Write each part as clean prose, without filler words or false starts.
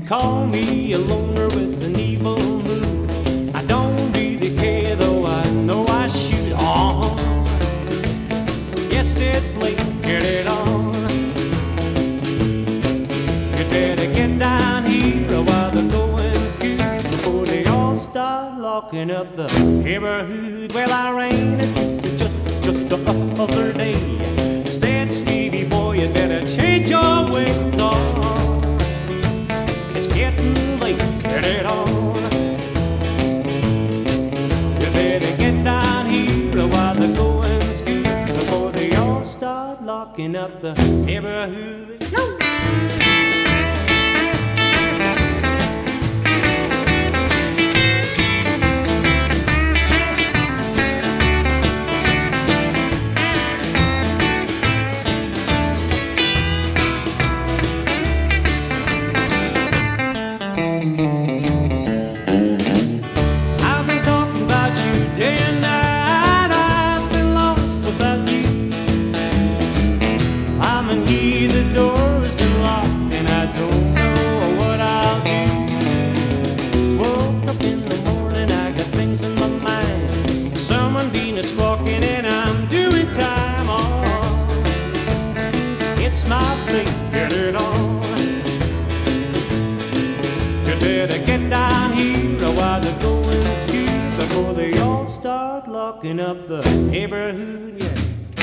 call me a loner with an evil mood. I don't really care, though I know I should. On. Yes, it's late, get it on. You better get down here while the going's good before they all start locking up the neighborhood. Well, I ran it just the other day. Said, Stevie boy, you better change your ways on. It's getting late, get it on. You better get down here while the going's good before they all start locking up the neighborhood. Yo! I've been talking about you day and night. I've been lost without you. I'm in here, the door has been locked, and I don't know what I'll do. Woke up in the morning, I got things in my mind. Someone Venus walking, and I'm doing time. Oh, it's my fate, get it on. You better get down here while the going's good before they all start locking up the neighborhood. Yeah.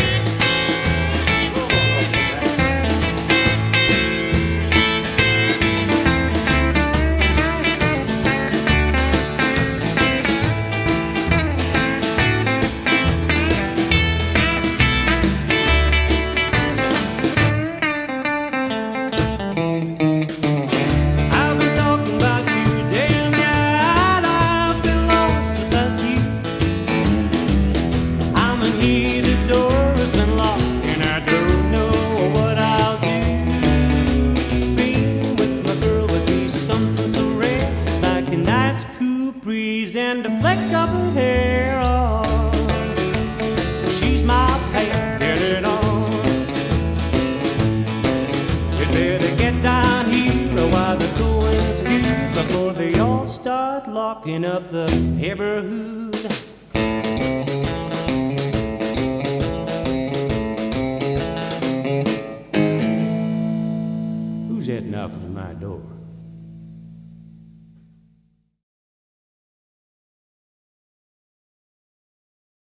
Breeze and a fleck of her hair. Oh, she's my pal, get it on. You better get down here while the going's good before they all start locking up the neighborhood.